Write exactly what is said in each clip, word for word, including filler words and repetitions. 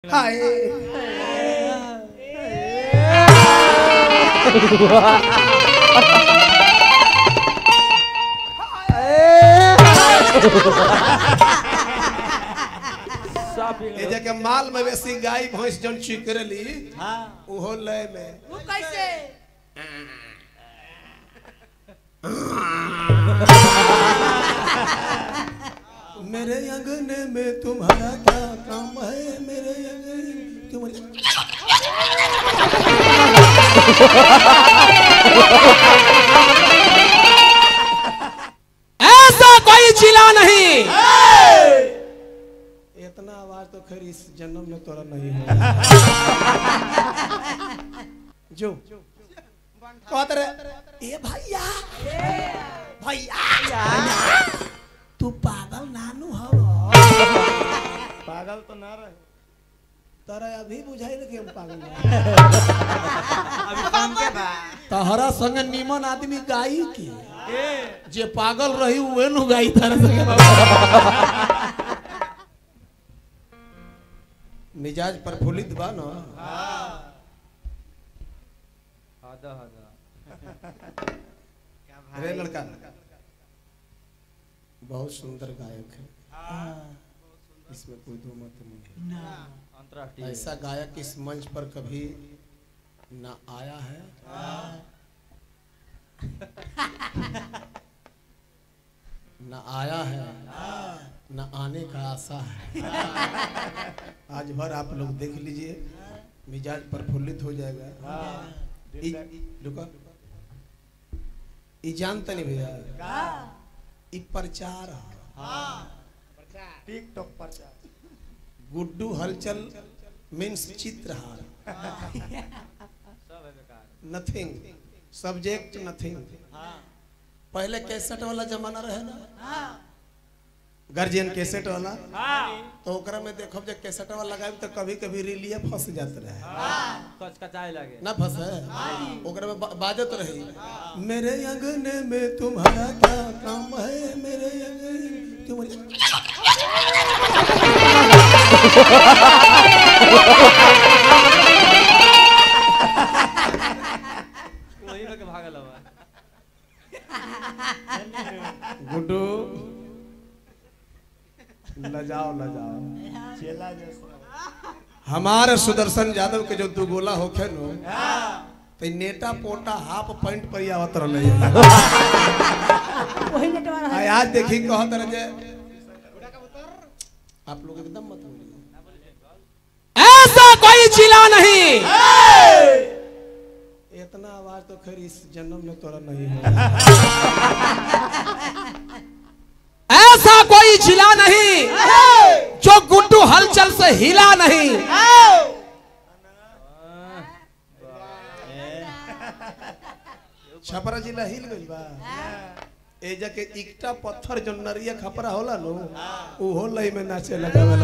हाय ये के माल मवेशी गाय भैंस जन चिकरली हाँ ओहो लय में वो कैसे मेरे अंगने में तुम्हारा क्या काम है मेरे अंगने में तुम्हारे ऐसा कोई जिला नहीं। इतना आवाज तो खैर इस जन्म में तोरा नहीं है। जो कहते रहे ए भैया भैया तू पागल नानू हो पागल तो ना रहे तारा अभी बुझाई कि हम पागल अभी काम के बा तहरा संग नीमन आदमी गाई की जे पागल रही उहे नु गाई तारा संग मिजाज प्रफुल्लित बा न हां आधा आधा क्या भाई रे लड़का बहुत सुंदर गायक है इसमें कोई दो मत नहीं है अंतरराष्ट्रीय ऐसा गायक इस मंच पर कभी ना आया है ना आया है ना आने का आशा है। आज भर आप लोग देख लीजिए मिजाज प्रफुल्लित हो जाएगा। रुको ई जानता नहीं भैया ई प्रचार टिकटॉक प्रचार गुड्डू हलचल means Chitrahaar nothing subject nothing. पहले कैसेट वाला जमाना रहे ना गार्जियन कैसेट वाला तो ओकरा में देखो जब कैसेट वाला लगाए तो कभी कभी रिलिया फंस जाते रहे कचकचाए लगे ना फंसे ओकरा में बाजत रही मेरे अंगने में तुम्हारा क्या काम है मेरे अंगने में तुम्हारे वही लोग भागल हवा गुड्डू लजाओ लजाओ चेला जैसा हमारे सुदर्शन यादव के जो दो गोला होखे नो तो नेटा पोटा हाफ पॉइंट पर आवत रहले वही नेटवा रहा आज देखी कहत रहे जे आप लोग एकदम मत बोलिए ऐसा कोई जिला नहीं। इतना आवाज तो खैर इस जन्म में तोरा नहीं है। ऐसा कोई जिला नहीं जो गुड्डू हलचल से हिला नहीं। छपरा जिला हिल गइल बा ए जके इकटा पत्थर जो नरिया खपरा होला नो ओहो लई में नाचे लगावल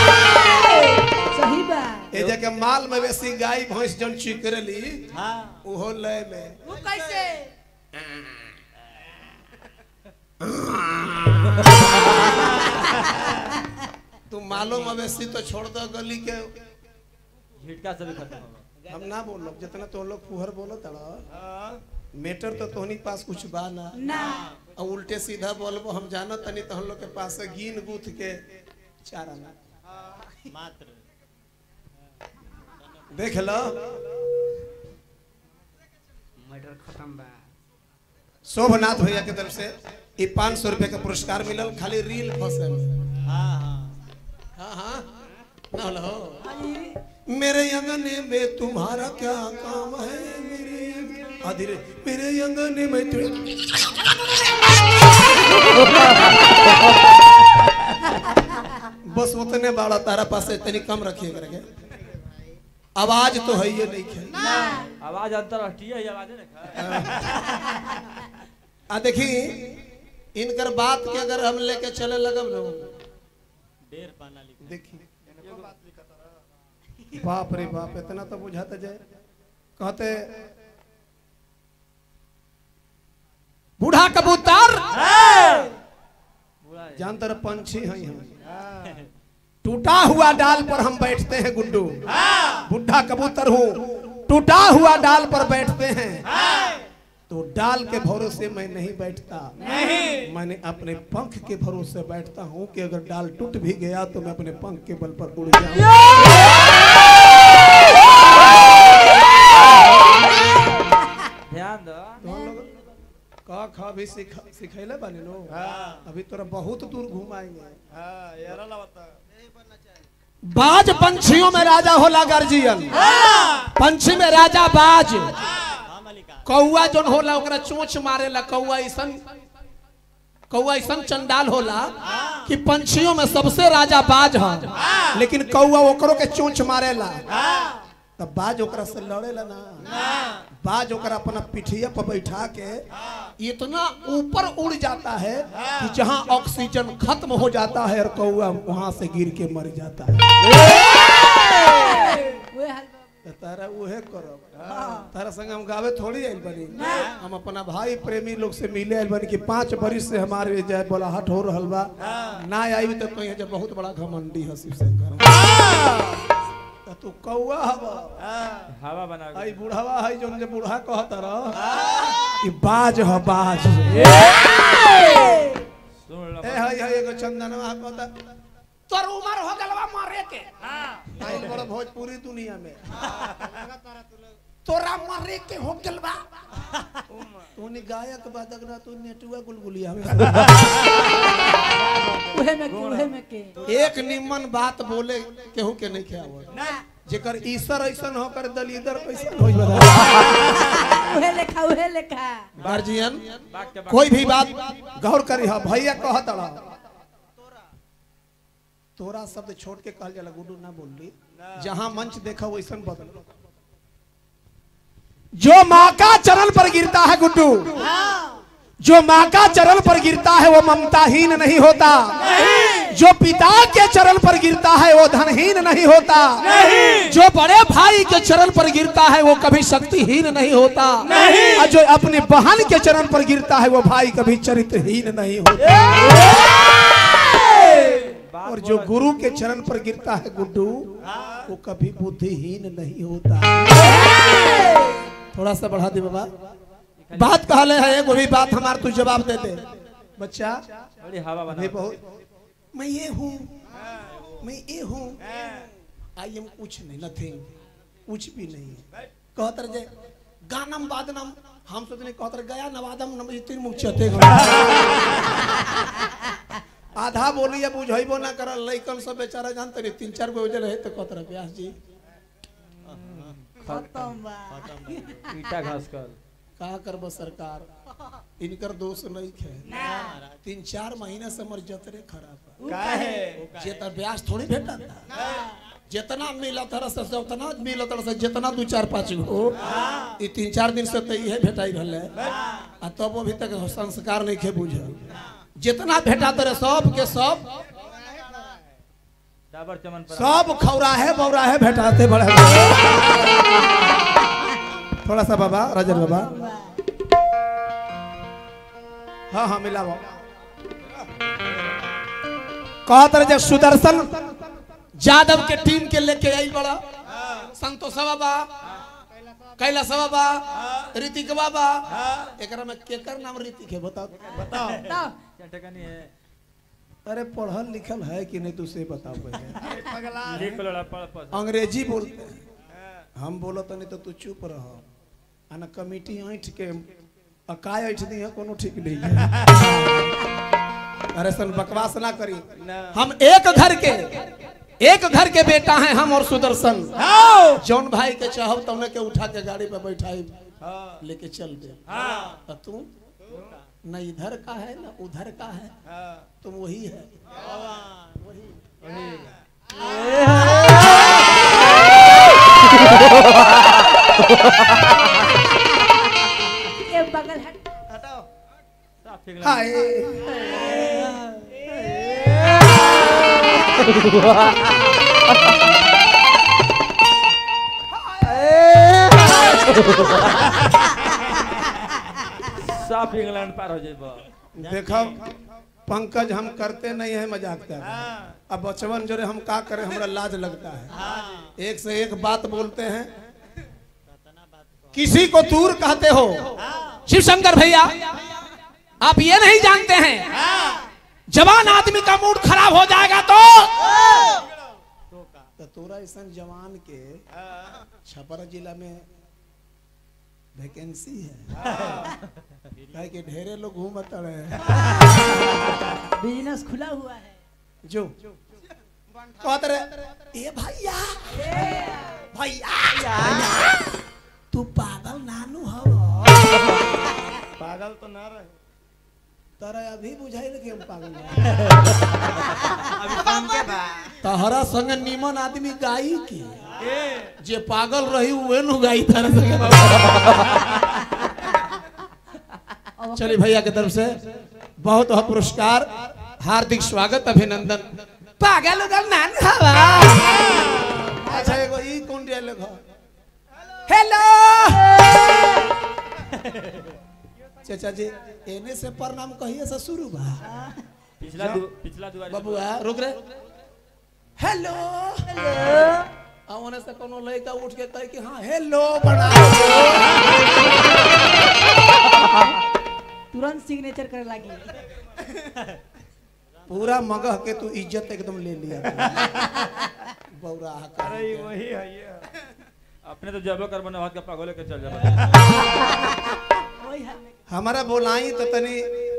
सही बा ए जके माल मवेशी गाय भैंस जन चिकरली हां ओहो लय में वो कैसे तू मालो मवेशी तो छोड़ दो गली के झटका से भी खत्म होगा हम ना बोलो जितना तो लोग फुहर बोलो तड़ा मेटर तो तोहनी पास कुछ बा ना ना और उल्टे सीधा बोलबो हम जाना तनी तो हम लोग के पास से गीन गूथ के चारा ना मात्र देख लो मैटर खत्म बा शोभनाथ भैया के तरफ से ये पाँच सौ रुपए का पुरस्कार मिलल खाली रील फंसे में। हां हाँ हाँ ना हो मेरे अंगने में तुम्हारा क्या काम है मेरे अधीरे मेरे अंगने में बस उतने बाड़ा तारा पास इतनी कम रखिए करके आवाज तो है ये नहीं है आवाज अंतरराष्ट्रीय है आवाज है आ देखी इनकर बात के अगर हम लेके चले लगब लो डेर पाना लिख देखी बाप रे बाप इतना तो बुझाते जाए कहते बूढ़ा कबूतर बुढ़ा जानतर पंछी हैं हम टूटा हुआ डाल पर हम बैठते हैं गुड्डू, बुढ़ा कबूतर हूँ, टूटा हुआ डाल पर बैठते हैं, तो डाल के भरोसे मैं नहीं बैठता, नहीं मैंने अपने पंख के भरोसे बैठता हूँ कि अगर डाल टूट भी गया तो मैं अपने पंख के बल पर उड़ जाऊँ। ध्यान दो का खा भी सिखा सिखैले बानी लो। अभी तोरा बहुत दूर घुमाएंगे। बाज पंछियों में राजा होला गार्जियन, पंछी में राजा बाज, कौआ जोन होला ओकरा चोंच मारेला, कौआ ऐसन कौआ ऐसन चंडाल होला कि पंछियों में सबसे राजा बाज है, लेकिन कौआ ओकरो के चोंच मारेला, तब बाज ओकरा से लड़ेला ना, बाज ओकरा अपना पिठिया पर बैठा के इतना ऊपर उड़ जाता है कि जहां ऑक्सीजन खत्म हो जाता है और कौआ वहां से गिर के मर जाता है। तारा उहे करब, तारा संग हम गावे थोड़ी आइल बनी, हम अपना भाई प्रेमी लोग से मिले आइल बनी कि पांच बरिस से हमारे जाए बोला हट हो रहल बा, ना आई तो कहीं जब बहुत बड़ा घमंडी है शिव शंकर। तू कौआ हवा हवा बना आई बुढ़ावा है जोन जे बूढ़ा कहत रह ई बाज ह बाज। सुन लो ए हई हई एगो चंदनवा कहता तोर उम्र हो गलवा मरे के, आई बड़ा भोजपुरी दुनिया में तोरा मरे के हो गलवा, तू नि गायक बादक ना तू नेटुआ गुलगुलिया में उहे में के उहे में के एक निमन बात बोले केहू के नहीं खेआव, जेकर ईश्वर ऐसन होकर दलीदर कैसन होई बता। उहे लेखा उहे लेखा गार्जियन कोई भी बात गौर करी हा, भैया कहत रहा तोरा शब्द छोड़ के कहल जाला गुड्डू ना बोली, जहां मंच देखा वैसन बदल। जो माँ का चरण पर गिरता है गुड्डू, जो माँ का चरण पर गिरता है वो ममताहीन नहीं होता, जो पिता के चरण पर गिरता है वो धनहीन नहीं होता, जो बड़े भाई के चरण पर गिरता है वो कभी शक्तिहीन नहीं होता, और जो अपनी बहन के चरण पर गिरता है वो भाई कभी चरित्रहीन नहीं होता, और जो गुरु के चरण पर गिरता है गुड्डू वो कभी बुद्धिहीन नहीं होता। थोड़ा सा बढ़ा दे बाबा, बात कहले है वो भी बात हमार तू जवाब दे दे। बच्चा बड़ी हवा बना मैं बहुत मैं ये हूँ मैं ये हूँ आई एम कुछ नहीं, नथिंग, कुछ भी नहीं है। कहतर जे गानम वादनम हम सोचने कहतर गया नवादम नम तीन मुख चते आधा बोली बुझेबो ना कर लइकन सब बेचारा जानते नहीं, तीन चार गो उजल है तो कहतर व्यास जी खत्म बा ईटा घास कर का करब सरकार, इनकर दोष नहीं है, तीन चार महीने से मर जतरे खराब काहे जेता ब्याज थोड़ी भेटा था, जितना मिला था से उतना मिला था से जितना दो चार पाँच गो ये तीन चार दिन से तो ये भेटाई रहले, आ तब अभी तक संस्कार नहीं खे बुझ, जितना भेटा तेरे सब के सब डाबर चमन पर सब खौरा है बौरा है भेटाते बड़े। थोड़ा सा बाबा राजन बाबा, हाँ हाँ मिला वो कहत रहे सुदर्शन यादव के टीम के लेके आई बड़ा संतोष बाबा, कैलाश बाबा, ऋतिक बाबा, एकरा में केकर नाम ऋतिक है बताओ बताओ क्या ठिकानी है अरे पढ़ल लिखल है कि नहीं तुझसे बताओ पहले। एक लड़ा पड़ पड़ अंग्रेजी बोलते हैं, हम बोलो तो नहीं तो तू चुप रह, आना कमिटी ऐठ के अकाय ऐठ दी है कोनो ठीक नहीं है। अरे सन बकवास ना करी, हम एक घर के एक घर के बेटा हैं हम और सुदर्शन, जौन भाई के चाहो तुमने के उठा के गाड़ी पे बैठाई लेके चल दे, तू न इधर का है न उधर का है, तुम वही है वही ये बगल हट हटाओ साफ ठीक हाय साफ इंग्लैंड पार हो जाए देखो पंकज हम करते नहीं है मजाक कर अब बचवन जो रे हम का करें हमरा लाज लगता है एक से एक बात बोलते हैं किसी को दूर कहते हो शिव शंकर भैया आप ये नहीं जानते हैं जवान आदमी का मूड खराब हो जाएगा तो तो तोरा ऐसा जवान के छपरा जिला में वैकेंसी है काहे कि ढेरे लोग घूमत रहे बिजनेस खुला हुआ है जो कहते रहे ए भैया भैया तू पागल नानू हो पागल तो ना रहे तारा अभी बुझाइल कि हम पागल नहीं। अभी काम के बा तहरा संग नीमन आदमी गाई की ए जे पागल रही उहे नु गाई तारा संग चलिए भैया के तरफ से बहुत बहुत पुरस्कार हार्दिक स्वागत अभिनंदन पागल उगल नान हवा अच्छा एगो ई कौन डायलॉग है हेलो चाचा जी एने से प्रणाम कहिए से शुरू बा पिछला दु, पिछला दुआर बबुआ रुक रे हेलो हेलो आवने से कोनो लड़का उठ के कहे कि हां हेलो बना तुरंत सिग्नेचर करे लगी पूरा मगह के तू इज्जत एकदम ले लिया बौरा अरे वही है ये अपने तो जबो कर बना हाथ का पागल के चल जा वही हाल में हमारा बोलाई तो तनी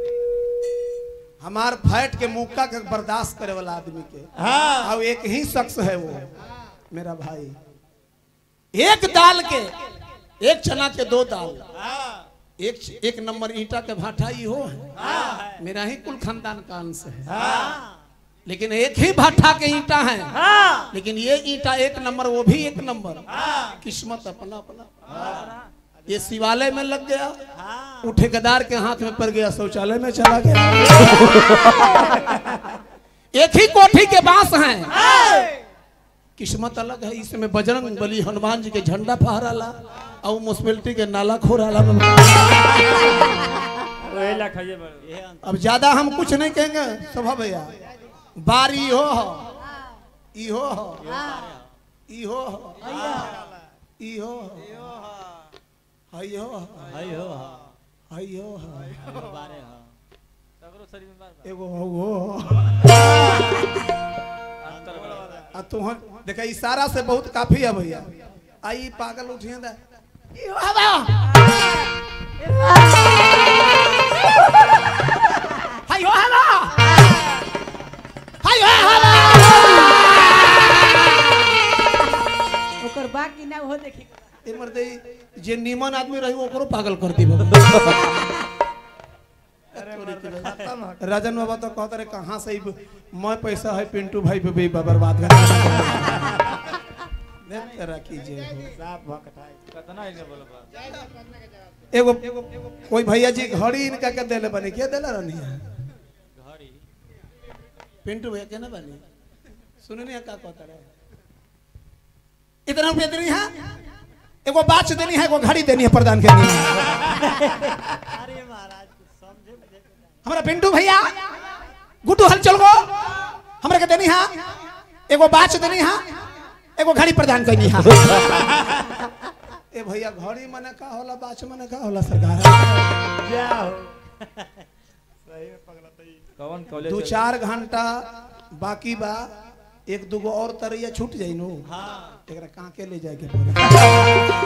हमार फैट के मुक्का के बर्दाश्त करे वाला आदमी के हाँ और एक ही शख्स है वो मेरा भाई एक दाल के एक चना के दो दाल एक एक नंबर ईंटा के भाटा ही हो है मेरा ही कुल खानदान का अंश है लेकिन एक ही भाटा के ईंटा है लेकिन ये ईंटा एक नंबर वो भी एक नंबर किस्मत अपना अपना ये शिवालय में लग गया वो ठेकेदार के हाथ में पड़ गया शौचालय में चला गया एक ही कोठी के बांस हैं किस्मत अलग है इसमें बजरंग बली हनुमान जी के झंडा फहराला और म्युनिसिपैलिटी के नाला खोराला वही ला खाइए बड़ अब ज्यादा हम कुछ नहीं कहेंगे सभा भैया बारी हो इहो हो इहो हो इहो हो हइयो आइयो हइयो बारे हां सगरो शरीर में बार एगो हो अंतर बड़ा आ तू देखा इशारा से बहुत काफी है भैया आई पागल उठिए दा इहो हवा हइयो हवा हइयो हवा ओकर बाकी ना हो देखी ए मर्दे जे नीमन आदमी रही ओकरो पागल कर दी राजन बाबा तो कहते रहे कहाँ से मैं पैसा है पिंटू भाई पे भी बर्बाद कर कीजिए कितना इने बोलो बा एगो कोई भैया जी घड़ी इनका के देले बनी के देला रहनी है घड़ी पिंटू भैया के ना बनी सुननी है का कहता रहे इतना रुपया देनी है एगो बाच देनी है एगो घड़ी देनी है प्रदान करनी है अरे महाराज समझे हमारा पिंटू भैया गुड्डू हल चल गो हमरा के देनी है एगो बाच देनी है एगो घड़ी प्रदान करनी है ए भैया घड़ी मने का होला बाच मने का होला सरकार क्या हो सही में पगला तई कौन कॉलेज दो चार घंटा बाकी बा एक दुगो और तरैया छूट जाई नो हां एकरा कहां के ले जाए के पड़े